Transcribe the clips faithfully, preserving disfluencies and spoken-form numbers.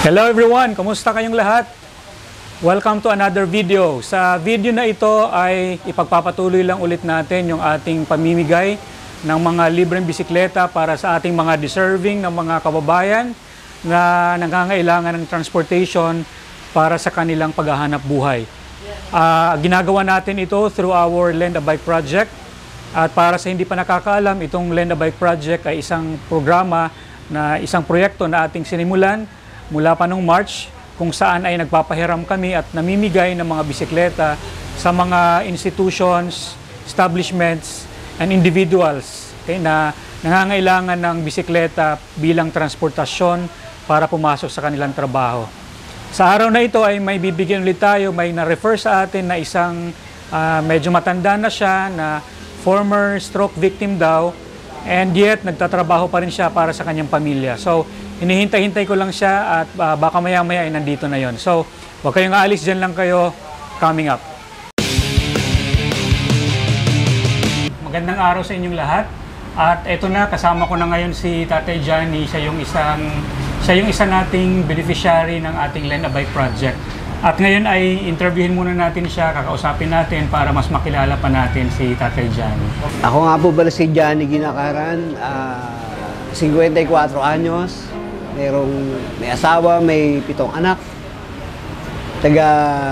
Hello everyone! Kumusta kayong lahat? Welcome to another video. Sa video na ito ay ipagpapatuloy lang ulit natin yung ating pamimigay ng mga libreng bisikleta para sa ating mga deserving ng mga kababayan na nangangailangan ng transportation para sa kanilang paghahanap buhay. Uh, ginagawa natin ito through our Lend a Bike Project. At para sa hindi pa nakakaalam, itong Lend a Bike Project ay isang programa na isang proyekto na ating sinimulan mula pa noong March, kung saan ay nagpapahiram kami at namimigay ng mga bisikleta sa mga institutions, establishments, and individuals, okay, na nangangailangan ng bisikleta bilang transportasyon para pumasok sa kanilang trabaho. Sa araw na ito ay may bibigyan ulit tayo, may na-refer sa atin na isang uh, medyo matanda na siya, na former stroke victim daw, and yet nagtatrabaho pa rin siya para sa kanyang pamilya. So, hinihintay-hintay ko lang siya at uh, baka maya-maya ay nandito na yon. So, huwag kayong aalis, dyan lang kayo, coming up. Magandang araw sa inyong lahat. At eto na, kasama ko na ngayon si Tatay Johnny. Siya yung isang, siya yung isa nating beneficiary ng ating Lend a Bike Project. At ngayon ay interviewin muna natin siya, kakausapin natin para mas makilala pa natin si Tatay Johnny. Ako nga po pala si Johnny Ginakaran, uh, fifty-four anyos. Merong may asawa, may pitong anak. Taga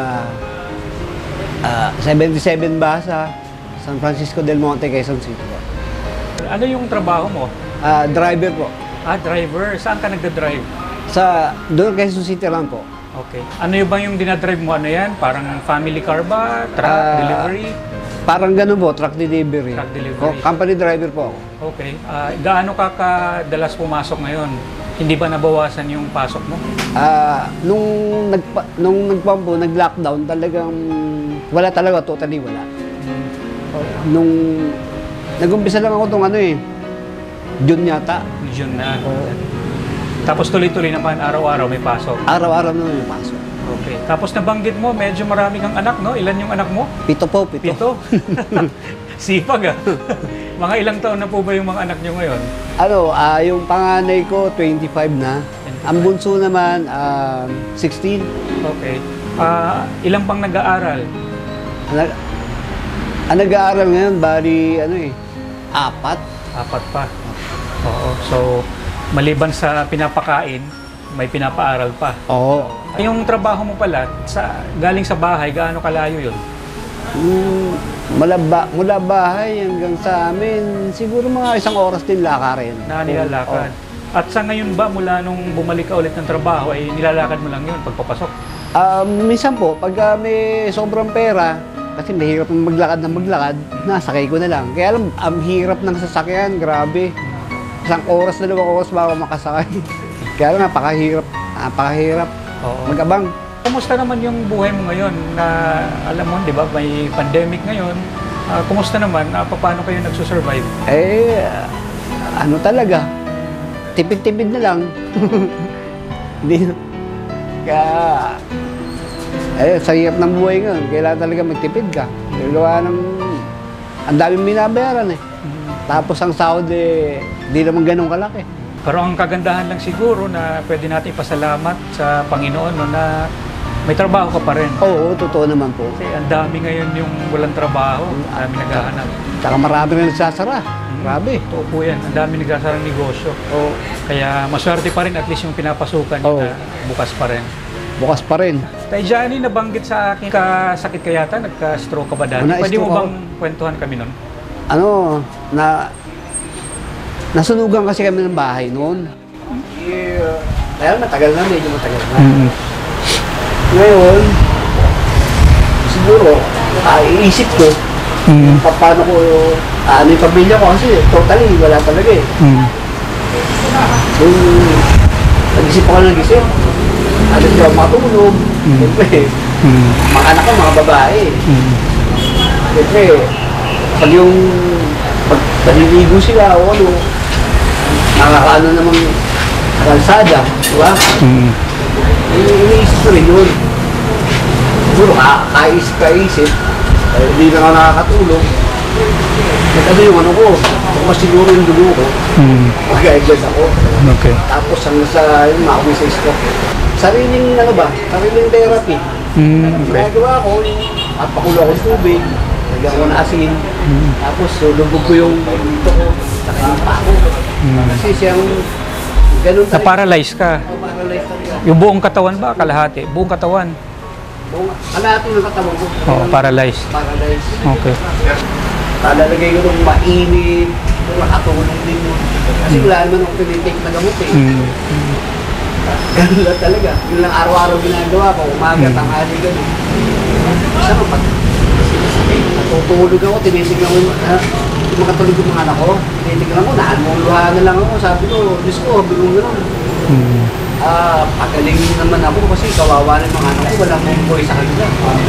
uh, seventy-seven Basa, San Francisco del Monte, Quezon City. Ano yung trabaho mo? Uh, driver po. Ah, driver. Saan ka nagda-drive? Sa doon, Quezon City lang po. Okay. Ano yung bang yung dinadrive mo? Ano yan? Parang family car ba? Truck Uh, delivery? Parang ganun po, truck delivery. Truck delivery. O, company driver po ako. Okay. Uh, gaano ka kadalas pumasok ngayon? Hindi ba nabawasan yung pasok mo? Uh, nung nagpa, nung nagpam po, nag-lockdown, talagang wala talaga, totally wala. Hmm. Nung nag-umpisa lang ako tong ano eh, June yata. June na. Oo. Tapos tuloy-tuloy naman, araw-araw may pasok. Araw-araw naman yung pasok. Okay. Tapos nabanggit mo, medyo marami kang anak, no? Ilan yung anak mo? Pito po, pito. Pito? Sipag ah. Mga ilang taon na po ba yung mga anak nyo ngayon? Ano, uh, yung panganay ko, twenty-five na. twenty-five. Ang bunso naman, uh, sixteen. Okay. Uh, ilang pang nag-aaral? Ang, ang nag-aaral ngayon, bali, ano eh, apat. Apat pa. Oo. So, maliban sa pinapakain, may pinapaaral pa. Oo. Yung trabaho mo pala, sa, galing sa bahay, gaano kalayo yun? Mm, mula, ba, mula bahay hanggang sa amin, siguro mga isang oras din lakarin. Na nilalakad. Oo. At sa ngayon ba, mula nung bumalik ka ulit ng trabaho, ay nilalakad mo lang yun pagpapasok? Um, minsan po, pag uh, may sobrang pera, kasi mahirap maglakad na maglakad, nasakay ko na lang. Kaya alam, ang hirap ng sasakyan, grabe. Isang oras na dalawang oras bago makasakay. Kaya lang, napakahirap, napakahirap Oo. mag-abang. Kumusta naman yung buhay mo ngayon na, alam mo, di ba, may pandemic ngayon. Uh, kumusta naman? Uh, paano kayo nagsusurvive? Eh, uh, ano talaga, tipid-tipid na lang. Hindi, kaya, eh, sa hirap ng buhay ngayon, kailangan talaga magtipid ka. Gawa ng, ang daming binabayaran eh. Tapos ang sahod eh, di naman ganun kalaki. Pero ang kagandahan lang siguro na pwede natin ipasalamat sa Panginoon, no, na may trabaho ka pa rin. Oo, totoo naman po. Kasi ang dami ngayon yung walang trabaho, ang dami naghahanap. Tsaka marami na nagsasara. Grabe. Totoo po yan, ang dami nagsasarang negosyo. Oo. Kaya maswerte pa rin at least yung pinapasukan nyo Oo. na bukas pa rin. Bukas pa rin. Tay Johnny, nabanggit sa akin, kasakit ka yata, nagka-stroke ka ba dati? Na-stroke Pwede mo ako. bang kwentuhan kami nun? Ano, na nasunugan kasi kami ng bahay noon. Yeah. Kaya matagal na, medyo matagal na. Mm-hmm. Ngayon, siguro, ah, iisip ko, Mm-hmm. pa- paano ko, ah, ano yung pamilya ko kasi totally wala talaga eh. Mm-hmm. So, nag-isip ako nag-isip. Ano siya, matulog. Mm. Siyempre, Mm-hmm. mga anak ko, mga babae. Mm-hmm. Siyempre, pag yung pag paliligo sila o ano, nakakaano naman kalsada, di ba? Mm-hmm. Iniisip ko rin yun. Siguro, kaisip, kaisip, eh, hindi na nga nakakatulong. Nag-ano yung ano ko, mas siguro yung dugo ko, Mm-hmm. mag-adjust ako. Okay. Tapos hanggang sa, yun, makawi sa stroke. sariling ano ba, sariling therapy. Mm, okay. Ginagawa ko, at pakulo ako sa tubig, lagyan ko ng asin, Mm. tapos lubog ko yung dito ko, saka yung pako. Mm. Kasi siyang ganun talaga. Na-paralyze ka. Oh, paralyzed talaga. Yung buong katawan ba? Kalahati? Buong katawan? Buong, kalahati ng katawan ko. Oo, paralyzed. Paralyzed. Okay. Talalagay ko nung mainit, nakatulong din yun. Kasi wala naman akong tinitake na gamot eh. Mm. Ganun lang talaga. Yun lang araw-araw ginagawa ko. Umaga, Mm. tanghali, ganun. Isa ko, pag natutulog ako, tinitignan ko yung, ha, yung makatulog yung mga anak ko, tinitignan ko, naanmuluhan na lang ako. Sabi ko, Diyos ko, bigong gano'n. Mm. Ah, pagaling naman ako kasi kawawa ng mga anak ko, walang mumboy sa kanila.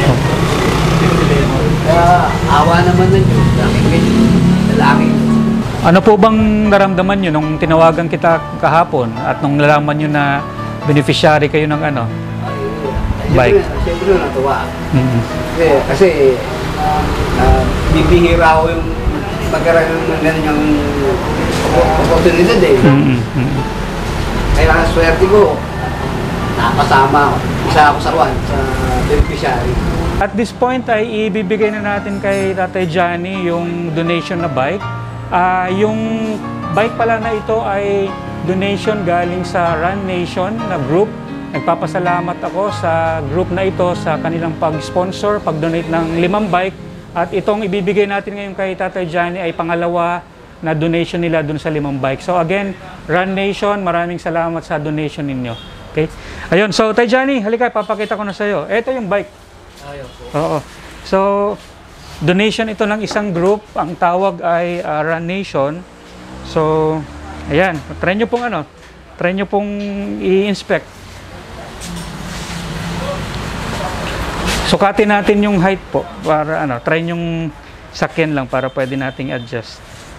Kaya, awa naman ng Diyos. Aking ganyan, lalaki. Ano po bang naramdaman nyo nung tinawagan kita kahapon at nung nalaman nyo na beneficiary kayo ng ano? Bike. Siyempre, siyempre natuwa. Mm. Kasi, kasi uh, bibihira ako yung magkaroon ng ganyang oportunidad eh. Mm. Mm. Kaya swerte ko, napasama ako. Isa ako sa Ruan, sa beneficiary. At this point ay ibibigay na natin kay Tatay Johnny yung donation na bike. Ah, yung bike pala na ito ay donation galing sa Run Nation na group. Nagpapasalamat ako sa group na ito sa kanilang pag-sponsor, pag-donate ng limang bike. At itong ibibigay natin ngayon kay Tatay Johnny ay pangalawa na donation nila dun sa limang bike. So again, Run Nation, maraming salamat sa donation ninyo. Okay? Ayun, so Tay Johnny, halika, papakita ko na sa iyo. Ito yung bike. Ayaw po. Oo. So, donation ito ng isang group. Ang tawag ay uh, Run Nation. So, ayan. Try nyo pong ano, try nyo pong i-inspect. Sukatin natin yung height po para ano, try nyong sakyan lang para pwede nating adjust.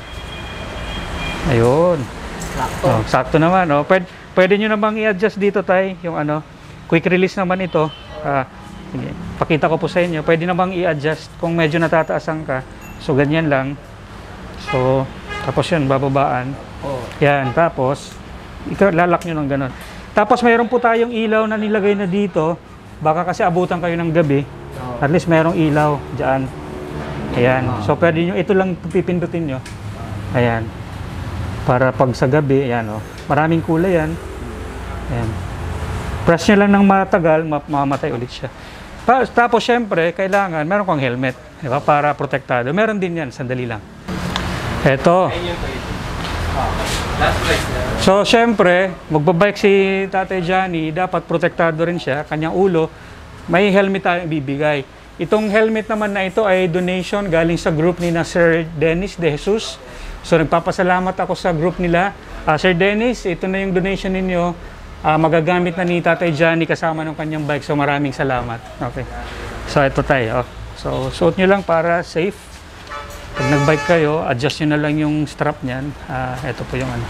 Ayun. Sakto. Oh, sakto naman, oh. Pwede, pwede nyo namang i-adjust dito, Tay, yung ano, quick release naman ito. Ah, sige. Pakita ko po sa inyo. Pwede namang i-adjust kung medyo natataasan ka. So, ganyan lang. So, tapos yun, bababaan. Oh. Yan, tapos, ikaw, lalak nyo ng ganun. Tapos, mayroon po tayong ilaw na nilagay na dito. Baka kasi abutan kayo ng gabi. Oh. At least mayroong ilaw dyan. Ayan. So, pwede nyo, ito lang pipindutin nyo. Ayan. Para pag sa gabi, ayan, oh. Maraming kulay yan. Ayan. Press nyo lang ng matagal, mamamatay ulit siya. Pa tapos, syempre, kailangan, meron kang helmet. Di ba? Para protektado. Meron din yan. Sandali lang. Eto. So, syempre, magbabike si Tatay Johnny, dapat protektado rin siya. Kanyang ulo, may helmet tayong ibibigay. Itong helmet naman na ito ay donation galing sa group ni na Sir Dennis De Jesus. So, nagpapasalamat ako sa group nila. Uh, Sir Dennis, ito na yung donation ninyo. Uh, magagamit na ni Tatay Johnny kasama ng kanyang bike. So, maraming salamat. Okay. So, ito tayo. Oh. So, suot nyo lang para safe. Pag nag-bike kayo, adjust nyo na lang yung strap niyan. Uh, ito po yung ano.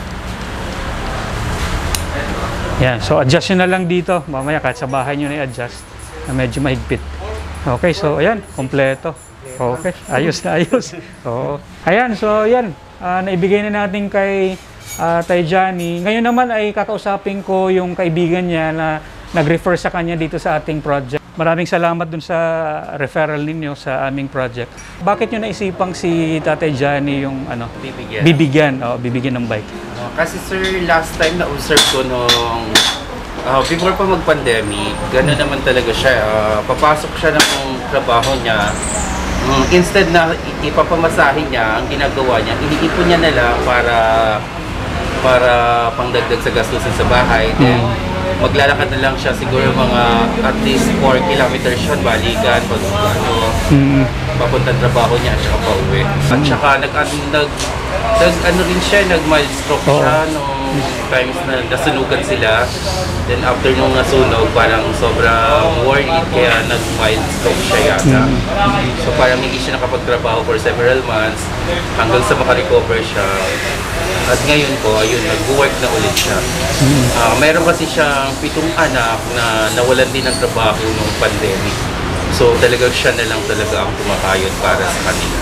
Yan. So, adjust nyo na lang dito. Mamaya kahit sa bahay nyo na i-adjust na medyo mahigpit. Okay. So, ayan. Kompleto. Okay. Ayos na ayos. Oo. Ayan. So, ayan. Uh, naibigay na natin kay Uh, Tay Johnny. Ngayon naman ay kakausapin ko yung kaibigan niya na nag-refer sa kanya dito sa ating project. Maraming salamat dun sa referral ninyo sa aming project. Bakit nyo naisipang si Tatay Johnny yung ano, Bibigyan. bibigyan, oh, bibigyan ng bike? Uh, kasi sir, last time na-observe ko nung uh, before pa mag-pandemic, gano'n naman talaga siya. Uh, papasok siya ng trabaho niya. Um, instead na ipapamasahin niya, ang ginagawa niya, iniipon niya na lang para para pangdagdag sa gastusin sa bahay. Then, maglalakad na lang siya siguro mga at least four kilometers siya, balikan, pag ano, Mm. papuntang trabaho niya, at saka pauwi. At saka nag, nag, nag ano rin siya, nag-mild stroke Oo. siya nung times na nasunugan sila. Then after nung nasunog, parang sobrang worried, kaya nag-mild stroke siya yata. So parang hindi siya nakapagtrabaho for several months hanggang sa makarecover siya. At ngayon po, ayun, nag-work na ulit siya. Uh, mayroon kasi siyang pitong anak na nawalan din ng trabaho nung pandemic. So talagang siya na lang talaga ang tumakayod para sa kanila.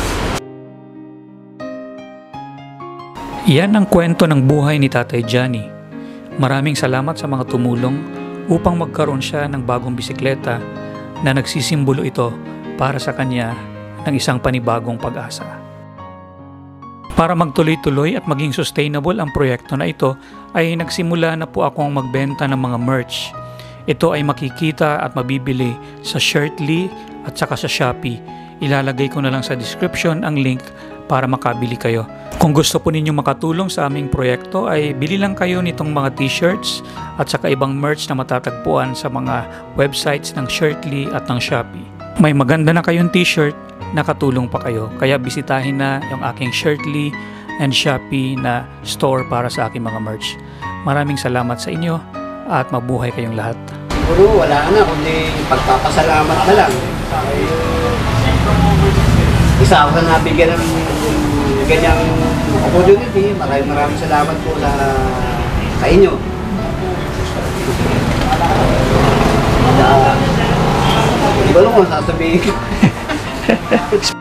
Iyan ang kwento ng buhay ni Tatay Johnny. Maraming salamat sa mga tumulong upang magkaroon siya ng bagong bisikleta na nagsisimbolo ito para sa kanya ng isang panibagong pag-asa. Para magtuloy-tuloy at maging sustainable ang proyekto na ito ay nagsimula na po akong magbenta ng mga merch. Ito ay makikita at mabibili sa Shirtly at saka sa Shopee. Ilalagay ko na lang sa description ang link para makabili kayo. Kung gusto po ninyong makatulong sa aming proyekto ay bili lang kayo nitong mga t-shirts at saka ibang merch na matatagpuan sa mga websites ng Shirtly at ng Shopee. May maganda na kayong t-shirt, nakatulong pa kayo. Kaya bisitahin na yung aking Shirtly and Shopee na store para sa aking mga merch. Maraming salamat sa inyo at mabuhay kayong lahat. Siguro wala na, kundi pagpapasalamat na lang. Isa ako na nabigyan ng ganyang opportunity. Maraming maraming salamat po sa, sa inyo. Uh, Hindi ko alam kung sasabihin.